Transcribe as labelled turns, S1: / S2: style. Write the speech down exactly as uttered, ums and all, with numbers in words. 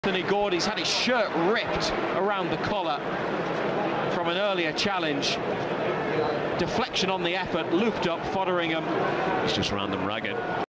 S1: Gordys had his shirt ripped around the collar from an earlier challenge. Deflection on the effort, looped up Fotheringham.
S2: He's just ran them ragged.